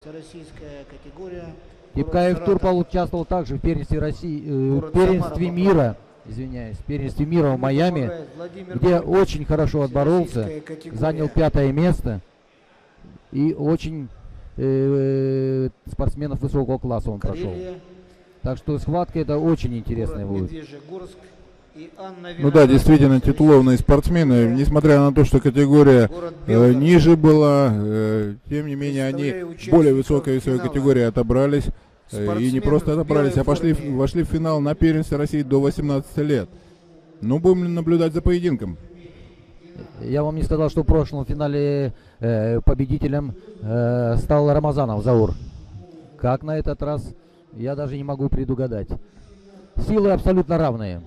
Это российская категория. Типкаев Турпал участвовал также в первенстве России, первенстве мира, извиняюсь, первенстве мира в Майами, где очень хорошо отборолся, занял 5-е место и очень спортсменов высокого класса он прошел. Так что схватка это очень интересная будет. Ну да, действительно титулованные спортсмены, несмотря на то, что категория ниже была, тем не менее они более высокой весовой категории отобрались. И не просто отобрались, а вошли в финал на первенстве России до 18 лет. Ну, будем наблюдать за поединком. Я вам не сказал, что в прошлом финале победителем стал Рамазанов Заур. Как на этот раз, я даже не могу предугадать. Силы абсолютно равные.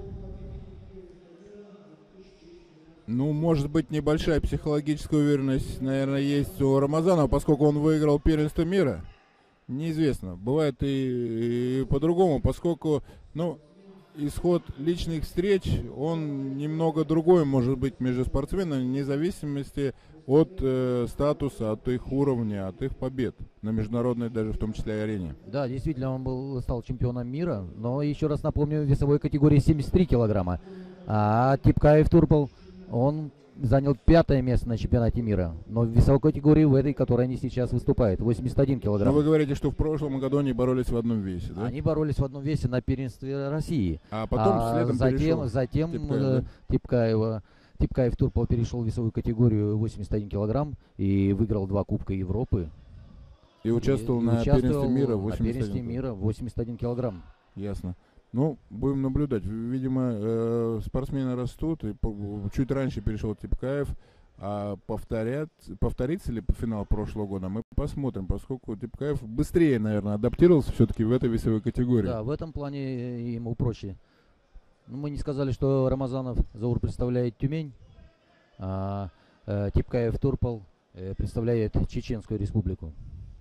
Ну, может быть, небольшая психологическая уверенность, наверное, есть у Рамазанова, поскольку он выиграл первенство мира. Неизвестно. Бывает и по-другому, поскольку, ну, исход личных встреч, он немного другой может быть между спортсменами, вне зависимости от статуса, от их уровня, от их побед на международной, даже в том числе, арене. Да, действительно, он стал чемпионом мира, но еще раз напомню, в весовой категории 73 килограмма. А Типкаев Турпал, он занял 5-е место на чемпионате мира, но в весовой категории в этой, которой они сейчас выступают, 81 килограмм. Но вы говорите, что в прошлом году они боролись в одном весе, да? Они боролись в одном весе на первенстве России. А потом затем Типкаев Турпал перешел в весовую категорию 81 килограмм и выиграл 2 Кубка Европы. И участвовал на первенстве мира 81 килограмм. Ясно. Ну, будем наблюдать. Видимо, спортсмены растут, и чуть раньше перешел Типкаев. А повторится ли финал прошлого года, мы посмотрим, поскольку Типкаев быстрее, наверное, адаптировался все-таки в этой весовой категории. Да, в этом плане ему проще. Ну, мы не сказали, что Рамазанов Заур представляет Тюмень, а Типкаев Турпал представляет Чеченскую республику.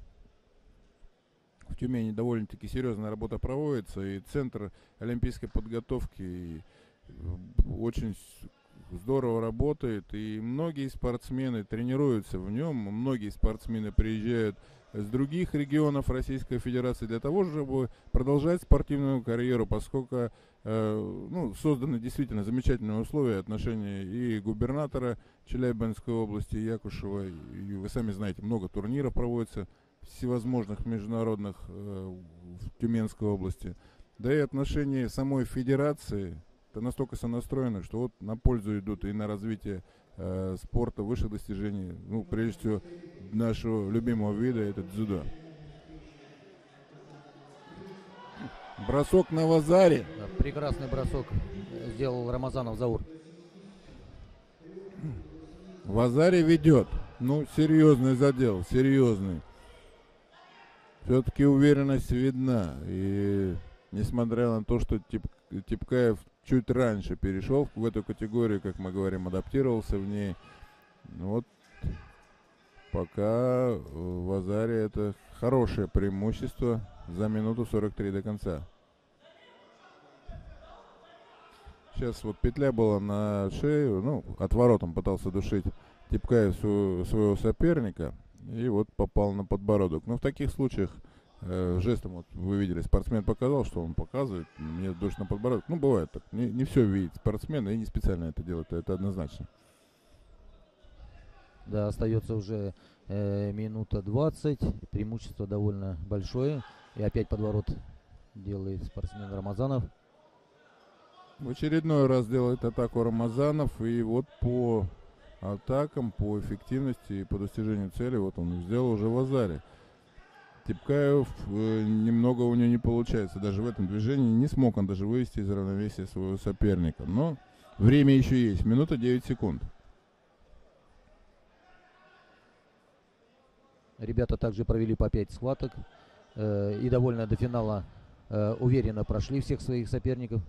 В Тюмени довольно-таки серьезная работа проводится, и центр олимпийской подготовки очень здорово работает, и многие спортсмены тренируются в нем, многие спортсмены приезжают с других регионов Российской Федерации для того, чтобы продолжать спортивную карьеру, поскольку созданы действительно замечательные условия, отношения и губернатора Челябинской области Якушева, и вы сами знаете, много турниров проводится всевозможных международных в Тюменской области, да и отношения самой федерации это настолько сонастроено, что вот на пользу идут и на развитие спорта высших достижений, ну, прежде всего, нашего любимого вида, это дзюдо. Бросок на Вазаре. Да, прекрасный бросок сделал Рамазанов Заур. Вазаре ведет. Ну, серьезный задел, серьезный. Все-таки уверенность видна. И несмотря на то, что Типкаев чуть раньше перешел в эту категорию, как мы говорим, адаптировался в ней. Вот пока в Азаре это хорошее преимущество за минуту 43 до конца. Сейчас вот петля была на шею, ну, отворотом пытался душить Типкаев своего соперника и вот попал на подбородок. Но в таких случаях жестом, вот вы видели, спортсмен показал, что он показывает, мне душит на подбородок. Ну, бывает так. Не все видит спортсмен и не специально это делает, это однозначно. Да, остается уже минута 20, преимущество довольно большое. И опять подворот делает спортсмен Рамазанов. В очередной раз делает атаку Рамазанов, и вот по атакам, по эффективности и по достижению цели, вот он сделал уже в Азаре. Типкаев немного у него не получается. Даже в этом движении не смог он даже вывести из равновесия своего соперника. Но время еще есть. Минута 9 секунд. Ребята также провели по 5 схваток. И довольно до финала уверенно прошли всех своих соперников.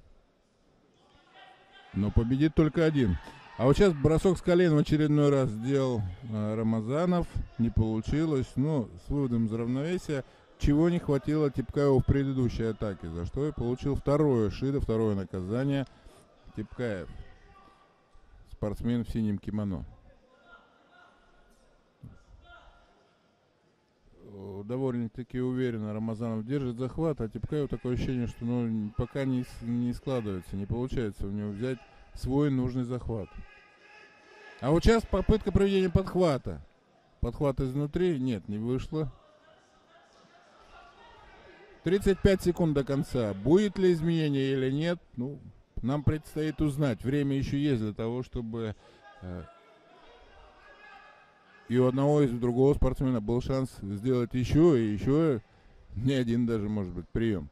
Но победит только один. А вот сейчас бросок с колен в очередной раз сделал Рамазанов. Не получилось. Но с выводом из равновесия, чего не хватило Типкаеву в предыдущей атаке. За что и получил второе шидо, второе наказание. Типкаев. Спортсмен в синем кимоно. довольно-таки уверенно Рамазанов держит захват, а Типкаев такое ощущение, что пока не складывается, не получается у него взять свой нужный захват. А вот сейчас попытка проведения подхвата. Подхват изнутри, нет, не вышло. 35 секунд до конца. Будет ли изменение или нет, ну, нам предстоит узнать. Время еще есть для того, чтобы и у одного, и у другого спортсмена был шанс сделать еще и еще, не один даже, может быть, прием.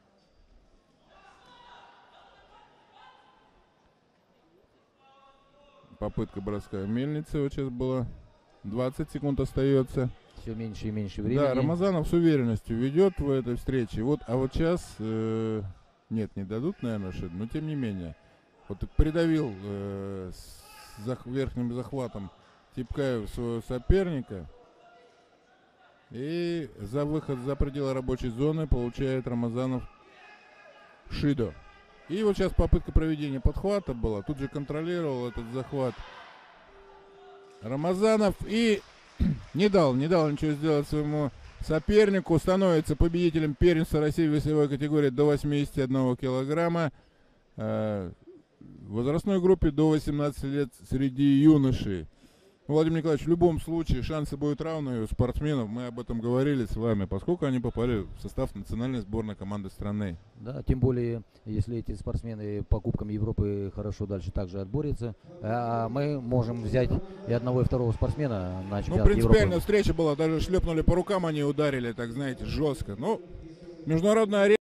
Попытка броска мельницы вот сейчас была. 20 секунд остается. Все меньше и меньше времени. Да, Рамазанов с уверенностью ведет в этой встрече. Вот, а вот сейчас нет, не дадут, наверное, шит, но тем не менее. Вот придавил с верхним захватом Типкаев своего соперника. И за выход за пределы рабочей зоны получает Рамазанов Шидо. И вот сейчас попытка проведения подхвата была. Тут же контролировал этот захват Рамазанов и не дал ничего сделать своему сопернику. Становится победителем первенства России в весовой категории до 81 килограмма. В возрастной группе до 18 лет среди юношей. Владимир Николаевич, в любом случае шансы будут равны у спортсменов. Мы об этом говорили с вами, поскольку они попали в состав национальной сборной команды страны. Да, тем более, если эти спортсмены по Кубкам Европы хорошо дальше также отборются, а мы можем взять и одного, и второго спортсмена на чемпионат Европы. Принципиальная встреча была, даже шлепнули по рукам, они ударили, так знаете, жестко. Ну, международная арена.